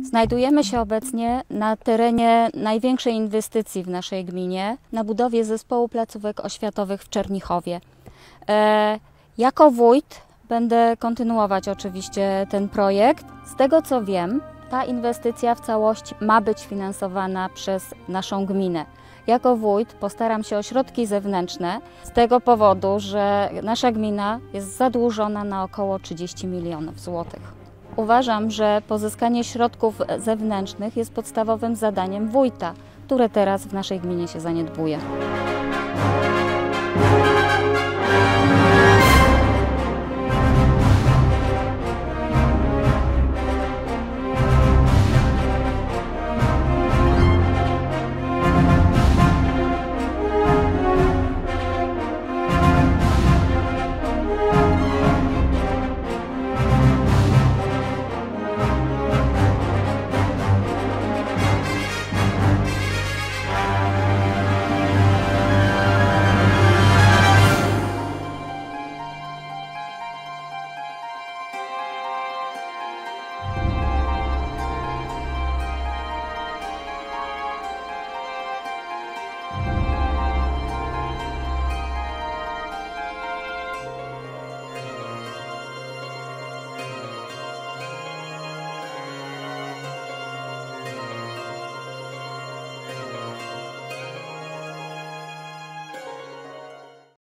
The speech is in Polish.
Znajdujemy się obecnie na terenie największej inwestycji w naszej gminie, na budowie zespołu placówek oświatowych w Czernichowie. Jako wójt będę kontynuować oczywiście ten projekt. Z tego co wiem, ta inwestycja w całości ma być finansowana przez naszą gminę. Jako wójt postaram się o środki zewnętrzne z tego powodu, że nasza gmina jest zadłużona na około 30 milionów złotych. Uważam, że pozyskanie środków zewnętrznych jest podstawowym zadaniem wójta, które teraz w naszej gminie się zaniedbuje.